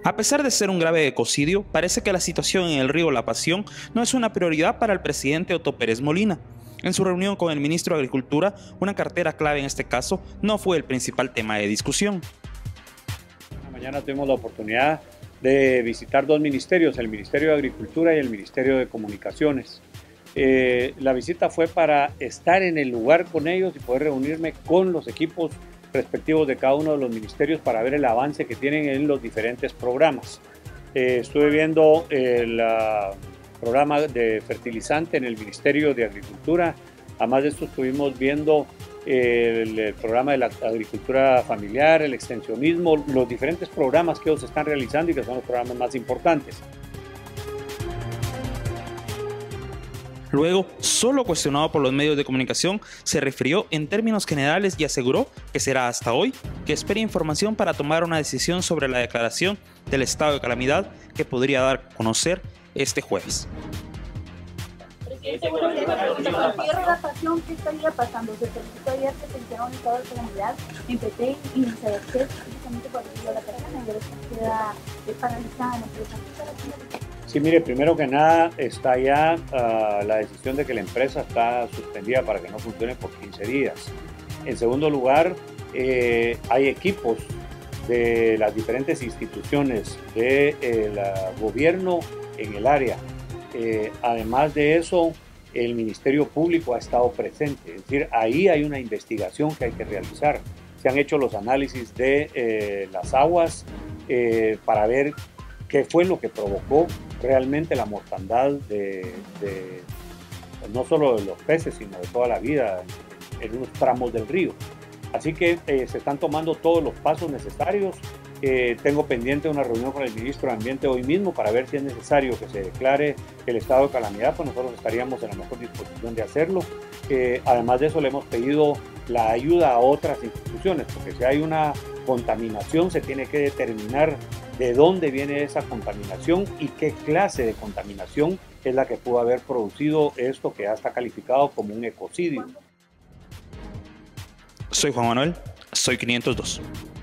A pesar de ser un grave ecocidio, parece que la situación en el río La Pasión no es una prioridad para el presidente Otto Pérez Molina. En su reunión con el ministro de Agricultura, una cartera clave en este caso no fue el principal tema de discusión. Mañana tuvimos la oportunidad de visitar dos ministerios, el Ministerio de Agricultura y el Ministerio de Comunicaciones. La visita fue para estar en el lugar con ellos y poder reunirme con los equipos respectivos de cada uno de los ministerios para ver el avance que tienen en los diferentes programas. Estuve viendo el programa de fertilizante en el Ministerio de Agricultura. Además de esto estuvimos viendo el programa de la agricultura familiar, el extensionismo, los diferentes programas que ellos están realizando y que son los programas más importantes. Luego, solo cuestionado por los medios de comunicación, se refirió en términos generales y aseguró que será hasta hoy que espera información para tomar una decisión sobre la declaración del estado de calamidad que podría dar a conocer este jueves. Presidente, ¿qué estaría pasando? Se solicitó ayer que se hiciera un estado de calamidad en PT y en CDC, precisamente por el río La Pasión, y que queda paralizada en la empresa. Sí, mire, primero que nada está ya la decisión de que la empresa está suspendida para que no funcione por 15 días. En segundo lugar, hay equipos de las diferentes instituciones del gobierno en el área. Además de eso, el Ministerio Público ha estado presente, es decir, ahí hay una investigación que hay que realizar. Se han hecho los análisis de las aguas para ver qué fue lo que provocó realmente la mortandad no solo de los peces, sino de toda la vida en unos tramos del río. Así que se están tomando todos los pasos necesarios. Tengo pendiente una reunión con el ministro de Ambiente hoy mismo para ver si es necesario que se declare el estado de calamidad, pues nosotros estaríamos en la mejor disposición de hacerlo. Además de eso, le hemos pedido la ayuda a otras instituciones, porque si hay una contaminación se tiene que determinar de dónde viene esa contaminación y qué clase de contaminación es la que pudo haber producido esto que ya está calificado como un ecocidio. Soy Juan Manuel, soy 502.